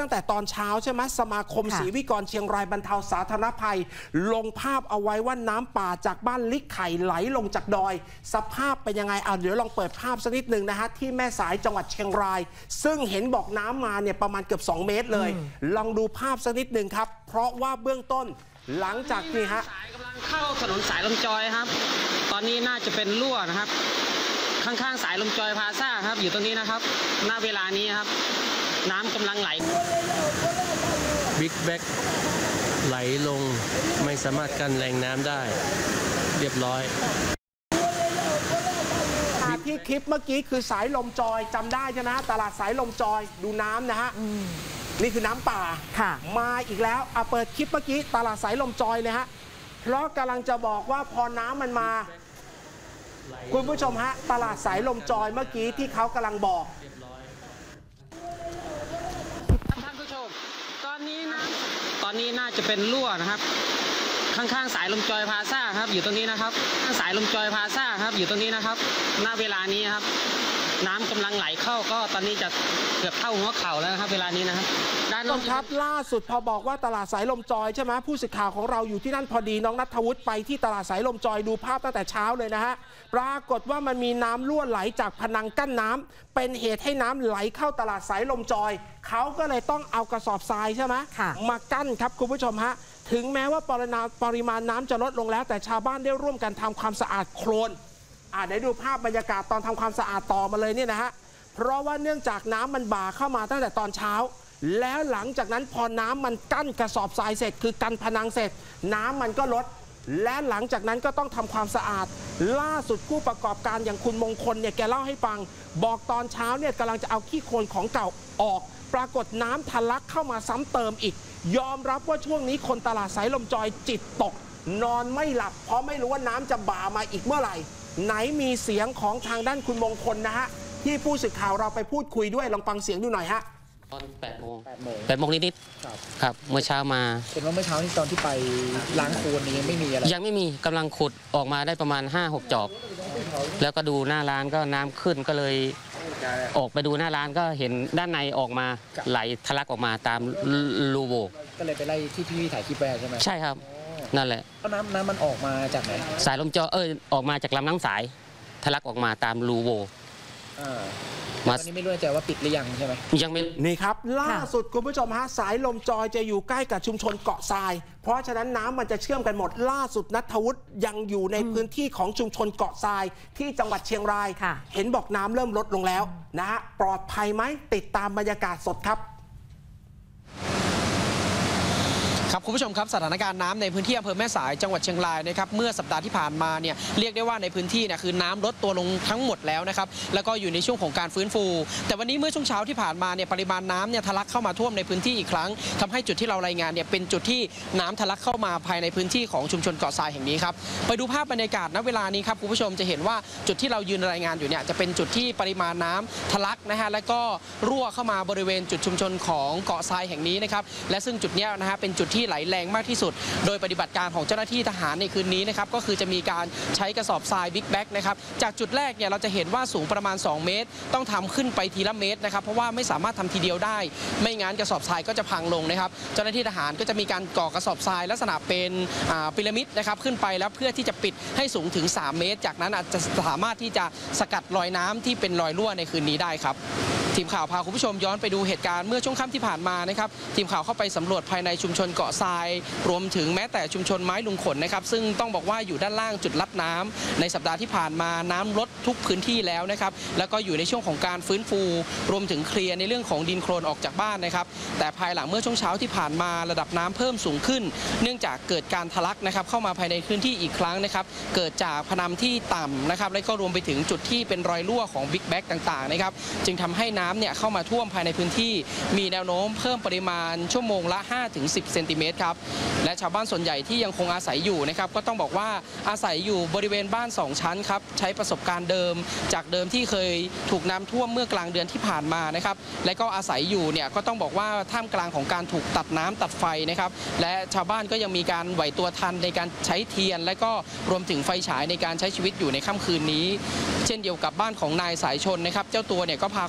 ตั้งแต่ตอนเช้าใช่ไหมสมาคมศรีวิกรเชียงรายบรรเทาสาธารณภัยลงภาพเอาไว้ว่าน้ำป่าจากบ้านลิกไข่ไหลลงจากดอยสภาพเป็นยังไงเดี๋ยวลองเปิดภาพสักนิดหนึ่งนะฮะที่แม่สายจังหวัดเชียงรายซึ่งเห็นบอกน้ำมาเนี่ยประมาณเกือบ2 เมตรเลยลองดูภาพสักนิดหนึ่งครับเพราะว่าเบื้องต้นหลังจากนี้ฮะกำลังเข้าถนนสายลมจอยครับตอนนี้น่าจะเป็นรั่วนะครับข้างๆสายลมจอยพาซ่าครับอยู่ตรงนี้นะครับณเวลานี้ครับน้ำกำลังไหลบิ๊กแบ็กไหลลงไม่สามารถกันแรงน้ำได้เรียบร้อยที่คลิปเมื่อกี้คือสายลมจอยจำได้ใช่ไหมตลาดสายลมจอยดูน้ำนะฮะนี่คือน้ำป่ามาอีกแล้วเปิดคลิปเมื่อกี้ตลาดสายลมจอยเลยฮะเพราะกำลังจะบอกว่าพอน้ำมันมาคุณผู้ชมฮะตลาดสายลมจอยเมื่อกี้ที่เขากำลังบอกท่านผู้ชมตอนนี้น่าจะเป็นรั่วนะครับข้างๆสายลมจอยพาซ่าครับอยู่ตรงนี้นะครับสายลมจอยพาซ่าครับอยู่ตรงนี้นะครับณเวลานี้ครับน้ำกำลังไหลเข้าก็ตอนนี้จะเกือบเท่าหัวเข่าแล้วครับเวลานี้นะครับด้านน้องครับล่าสุดพอบอกว่าตลาดสายลมจอยใช่ไหมผู้สื่อข่าวของเราอยู่ที่นั่นพอดีน้องณัฐวุฒิไปที่ตลาดสายลมจอยดูภาพตั้งแต่เช้าเลยนะฮะปรากฏว่ามันมีน้ำรั่วไหลจากพนังกั้นน้ำเป็นเหตุให้น้ำไหลเข้าตลาดสายลมจอยเขาก็เลยต้องเอากระสอบทรายใช่ไหมมากั้นครับคุณผู้ชมฮะถึงแม้ว่าปริมาณน้ำจะลดลงแล้วแต่ชาวบ้านได้ร่วมกันทำความสะอาดโคลนเดี๋ยวดูภาพบรรยากาศตอนทำความสะอาดต่อมาเลยเนี่ยนะฮะเพราะว่าเนื่องจากน้ำมันบ่าเข้ามาตั้งแต่ตอนเช้าแล้วหลังจากนั้นพอน้ำมันกั้นกระสอบทรายเสร็จคือกันพนังเสร็จน้ำมันก็ลดและหลังจากนั้นก็ต้องทำความสะอาดล่าสุดผู้ประกอบการอย่างคุณมงคลเนี่ยแกเล่าให้ฟังบอกตอนเช้าเนี่ยกำลังจะเอาขี้โคลนของเก่าออกปรากฏน้ำทะลักเข้ามาซ้ำเติมอีกยอมรับว่าช่วงนี้คนตลาดสายลมจอยจิตตกนอนไม่หลับเพราะไม่รู้ว่าน้ำจะบ่ามาอีกเมื่อไหร่ไหนมีเสียงของทางด้านคุณมงคลนะฮะที่ผู้สื่อข่าวเราไปพูดคุยด้วยลองฟังเสียงดูหน่อยฮะตอน8 โมงนิดๆครับเมื่อเช้ามาเห็นว่าเมื่อเช้านี่ตอนที่ไปล้างโคลนยังไม่มีอะไรยังไม่มีกำลังขุดออกมาได้ประมาณ 5-6 จอบแล้วก็ดูหน้าร้านก็น้ำขึ้นก็เลยออกไปดูหน้าร้านก็เห็นด้านในออกมาไหลทะลักออกมาตามรูโบก็เลยไปไล่ที่พี่ถ่ายคลิปไว้ใช่ไหมใช่ครับนั่นแหละแล้วน้ำมันออกมาจากไหนสายลมจอยออกมาจากลำน้ำสายทะลักออกมาตามรูโบตอนนี้ไม่รู้ใจว่าปิดหรือยังใช่ไหมยังไม่นี่ครับล่าสุดคุณผู้ชมฮะสายลมจอยจะอยู่ใกล้กับชุมชนเกาะทรายเพราะฉะนั้นน้ำมันจะเชื่อมกันหมดล่าสุดณัฐวุฒิยังอยู่ในพื้นที่ของชุมชนเกาะทรายที่จังหวัดเชียงรายเห็นบอกน้ำเริ่มลดลงแล้วนะฮะปลอดภัยไหมติดตามบรรยากาศสดครับครับคุณผู้ชมครับสถานการณ์น้ำในพื้นที่อำเภอแม่สายจังหวัดเชียงรายนะครับเมื่อสัปดาห์ที่ผ่านมาเนี่ยเรียกได้ว่าในพื้นที่เนี่ยคือน้ำลดตัวลงทั้งหมดแล้วนะครับแล้วก็อยู่ในช่วงของการฟื้นฟูแต่วันนี้เมื่อช่วงเช้าที่ผ่านมาเนี่ยปริมาณน้ำเนี่ยทะลักเข้ามาท่วมในพื้นที่อีกครั้งทำให้จุดที่เรารายงานเนี่ยเป็นจุดที่น้ำทะลักเข้ามาภายในพื้นที่ของชุมชนเกาะทรายแห่งนี้ครับไปดูภาพบรรยากาศณเวลานี้ครับคุณผู้ชมจะเห็นว่าจุดที่เรายืนรายงานอยู่เนี่ยจะเป็นจุดที่ปริมาณน้ำทะลักนะฮะและก็รั่วเข้ามาบริเวณจุดชุมชนของเกาะทรายแห่งนี้นะครับและซึ่งจุดนี้นะฮะเป็นจุดที่ไหลแรงมากที่สุดโดยปฏิบัติการของเจ้าหน้าที่ทหารในคืนนี้นะครับก็คือจะมีการใช้กระสอบทรายบิ๊กแบ็กนะครับจากจุดแรกเนี่ยเราจะเห็นว่าสูงประมาณ2 เมตรต้องทำขึ้นไปทีละเมตรนะครับเพราะว่าไม่สามารถทำทีเดียวได้ไม่งั้นกระสอบทรายก็จะพังลงนะครับเจ้าหน้าที่ทหารก็จะมีการก่อกระสอบทรายลักษณะเป็นพีระมิดนะครับขึ้นไปแล้วเพื่อที่จะปิดให้สูงถึง3 เมตรจากนั้นอาจจะสามารถที่จะสกัดรอยน้ำที่เป็นรอยรั่วในคืนนี้ได้ครับทีมข่าวพาคุณผู้ชมย้อนไปดูเหตุการณ์เมื่อช่วงค่ำที่ผ่านมานะครับทีมข่าวเข้าไปสำรวจภายในชุมชนเกาะทรายรวมถึงแม้แต่ชุมชนไม้ลุงขนนะครับซึ่งต้องบอกว่าอยู่ด้านล่างจุดรับน้ำในสัปดาห์ที่ผ่านมาน้ำลดทุกพื้นที่แล้วนะครับแล้วก็อยู่ในช่วงของการฟื้นฟูรวมถึงเคลียร์ในเรื่องของดินโคลนออกจากบ้านนะครับแต่ภายหลังเมื่อช่วงเช้าที่ผ่านมาระดับน้ำเพิ่มสูงขึ้นเนื่องจากเกิดการทะลักนะครับเข้ามาภายในพื้นที่อีกครั้งนะครับเกิดจากพนังที่ต่ำนะครับและก็รวมไปถึงจุดที่เป็นรอยรั่วของบิ๊กแบ็กต่างๆนะครับจึงทำให้น้ำเนี่ยเข้ามาท่วมภายในพื้นที่มีแนวโน้มเพิ่มปริมาณชั่วโมงละ 5-10 เซนติเมตรครับและชาวบ้านส่วนใหญ่ที่ยังคงอาศัยอยู่นะครับก็ต้องบอกว่าอาศัยอยู่บริเวณบ้าน2 ชั้นครับใช้ประสบการณ์เดิมจากเดิมที่เคยถูกน้ำท่วมเมื่อกลางเดือนที่ผ่านมานะครับและก็อาศัยอยู่เนี่ยก็ต้องบอกว่าท่ามกลางของการถูกตัดน้ำตัดไฟนะครับและชาวบ้านก็ยังมีการไหวตัวทันในการใช้เทียนและก็รวมถึงไฟฉายในการใช้ชีวิตอยู่ในค่ำคืนนี้เช่นเดียวกับบ้านของนายสายชนนะครับเจ้าตัวเนี่ยก็พาครอบครัว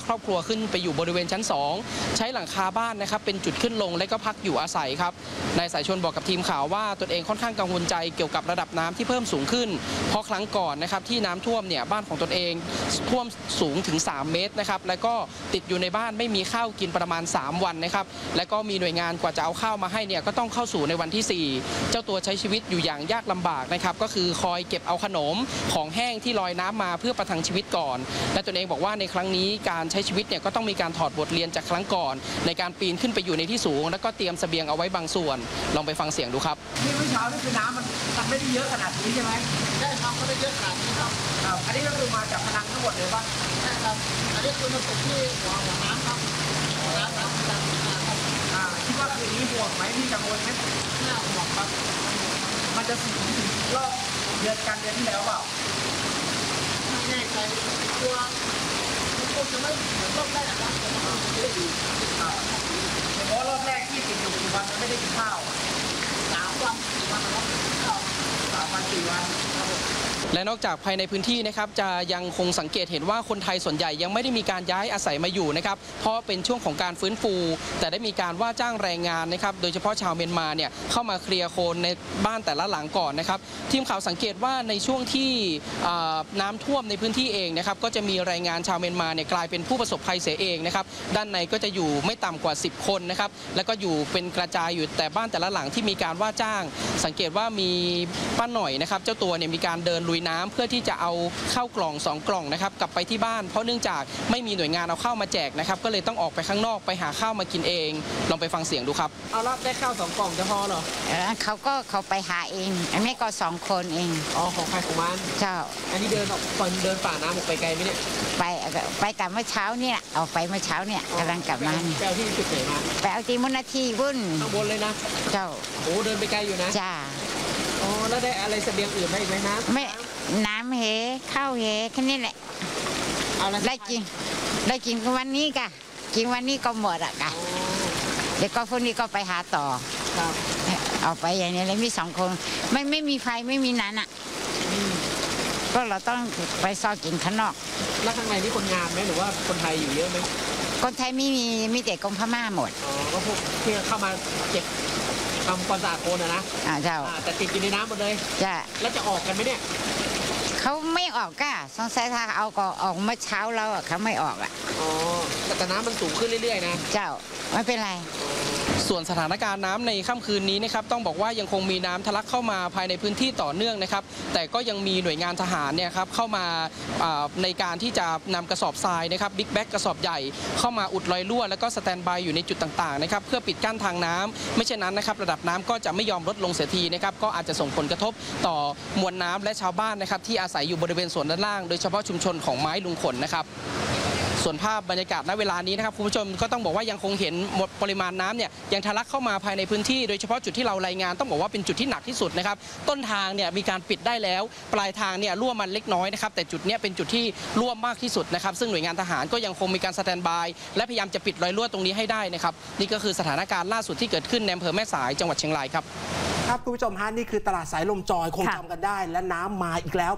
ขึ้นไปอยู่บริเวณชั้น 2 ใช้หลังคาบ้านนะครับเป็นจุดขึ้นลงและก็พักอยู่อาศัยครับนายสายชนบอกกับทีมข่าวว่าตนเองค่อนข้างกังวลใจเกี่ยวกับระดับน้ำที่เพิ่มสูงขึ้นเพราะครั้งก่อนนะครับที่น้ำท่วมเนี่ยบ้านของตนเองท่วมสูงถึง3 เมตรนะครับแล้วก็ติดอยู่ในบ้านไม่มีข้าวกินประมาณ3 วันนะครับและก็มีหน่วยงานกว่าจะเอาข้าวมาให้เนี่ยก็ต้องเข้าสู่ในวันที่4เจ้าตัวใช้ชีวิตอยู่อย่างยากลำบากนะครับก็คือคอยเก็บเอาขนมของแห้งที่ลอยน้ำมาเพื่อประทังชีวิตก่อนและตนเองบอกว่าในครั้งนี้การใช้ชีวิตเนี่ยก็ต้องมีการถอดบทเรียนจากครั้งก่อนในการปีนขึ้นไปอยู่ในที่สูงแล้วก็เตรียมเสบียงเอาไว้บางส่วนลองไปฟังเสียงดูครับที่เมื่อเช้านี่คือน้ำมันไม่ได้เยอะขนาดนี้ใช่ไหมใช่ครับไม่ได้เยอะขนาดนี้ครับอันนี้ก็คือมาจากพนังทั้งหมดเลยป่ะใช่ครับอันนี้คือมันตกที่หัวน้ำครับน้ำคิดว่าคืนนี้ห่วงไหมพี่กังวลไหมน่าห่วงครับมันจะสูงถึงรอบเดือนที่แล้วเปล่าไม่แน่ใจตัวมันคงจะไม่เหมือนรอบแรกนะแต่มันไม่ได้ดีเพราะรอบแรกที่ติดอยู่กี่วันมันไม่ได้กินข้าว3 วัน 4 วันนะครับ3 วัน 4 วันครับผมและนอกจากภายในพื้นที่นะครับจะยังคงสังเกตเห็นว่าคนไทยส่วนใหญ่ยังไม่ได้มีการย้ายอาศัยมาอยู่นะครับเพราะเป็นช่วงของการฟื้นฟูแต่ได้มีการว่าจ้างแรงงานนะครับโดยเฉพาะชาวเมียนมาเนี่ยเข้ามาเคลียร์โคลนในบ้านแต่ละหลังก่อนนะครับทีมข่าวสังเกตว่าในช่วงที่น้ำท่วมในพื้นที่เองนะครับก็จะมีแรงงานชาวเมียนมาเนี่ยกลายเป็นผู้ประสบภัยเสียเองนะครับด้านในก็จะอยู่ไม่ต่ำกว่า10 คนนะครับแล้วก็อยู่เป็นกระจายอยู่แต่บ้านแต่ละหลังที่มีการว่าจ้างสังเกตว่ามีป้าหน่อยนะครับเจ้าตัวเนี่ยมีการเดินลุยน้ำเพื่อที่จะเอาเข้ากล่อง2 กล่องนะครับกลับไปที่บ้านเพราะเนื่องจากไม่มีหน่วยงานเอาข้าวมาแจกนะครับก็เลยต้องออกไปข้างนอกไปหาข้าวมากินเองลองไปฟังเสียงดูครับเอารับได้ข้าว2 กล่องจะพอเหรอเขาไปหาเองอันนี้ก็2 คนเองอ๋อของใครของมันเจ้าอันนี้เดินออกก่อนเดินฝ่าน้ำออกไปไกลไหมเนี่ยไปกับเมื่อเช้าเนี่ยออกไปเมื่อเช้าเนี่ยกำลังกลับมาไปเอาที่จุดไหนมาไปเอาที่มุนาทีวุ่นข้างบนเลยนะเจ้าโอ้เดินไปไกลอยู่นะจ้าอ๋อแล้วได้อะไรเสบียงอื่นได้อีกไหมนะไม่น้ำข้าวแค่นี้แหละได้กินวันนี้กะกินวันนี้ก็หมดอะกะเดี๋ยวก็พวกนี้ก็ไปหาต่อเอาไปอย่างนี้เลยมี2 คนไม่มีไฟไม่มีนั้นอะก็เราต้องไปซอกกินข้างนอกแล้วข้างในนี่คนงานไหมหรือว่าคนไทยอยู่เยอะไหมคนไทยไม่มีแต่คนพม่าหมดอ๋อก็พวกที่เข้ามาเก็บทำความสะอาดโคลนนะเจ้าแต่ติดอยู่ในน้ำหมดเลยจ้าแล้วจะออกกันไหมเนี่ยเขาไม่ออกก้าสงสัยถ้าเอาก็ออกเมื่อเช้าแล้วเขาไม่ออกอ๋อแต่น้ำมันสูงขึ้นเรื่อยๆนะเจ้าไม่เป็นไรส่วนสถานการณ์น้ำในค่ำคืนนี้นะครับต้องบอกว่ายังคงมีน้ำทะลักเข้ามาภายในพื้นที่ต่อเนื่องนะครับแต่ก็ยังมีหน่วยงานทหารเนี่ยครับเข้ามาในการที่จะนำกระสอบทรายนะครับบิ๊กแบ็กกระสอบใหญ่เข้ามาอุดรอยรั่วแล้วก็สแตนบายอยู่ในจุดต่างๆนะครับเพื่อปิดกั้นทางน้ำไม่เช่นนั้นนะครับระดับน้ำก็จะไม่ยอมลดลงเสียทีนะครับก็อาจจะส่งผลกระทบต่อมวลน้ำและชาวบ้านนะครับที่อาศัยอยู่บริเวณส่วนด้านล่างโดยเฉพาะชุมชนของไม้ลุงขนนะครับส่วนภาพบรรยากาศณเวลานี้นะครับคุณผู้ชมก็ต้องบอกว่ายังคงเห็นปริมาณน้ำเนี่ยยังทะลักเข้ามาภายในพื้นที่โดยเฉพาะจุดที่เรารายงานต้องบอกว่าเป็นจุดที่หนักที่สุดนะครับต้นทางเนี่ยมีการปิดได้แล้วปลายทางเนี่ยรั่วมันเล็กน้อยนะครับแต่จุดนี้เป็นจุดที่รั่วมากที่สุดนะครับซึ่งหน่วยงานทหารก็ยังคงมีการสแตนบายและพยายามจะปิดรอยรั่วตรงนี้ให้ได้นะครับนี่ก็คือสถานการณ์ล่าสุดที่เกิดขึ้นในอำเภอแม่สายจังหวัดเชียงรายครับครับคุณผู้ชมฮะนี่คือตลาดสายลมจอยคงจำกันได้และน้ำมาอีกแล้ว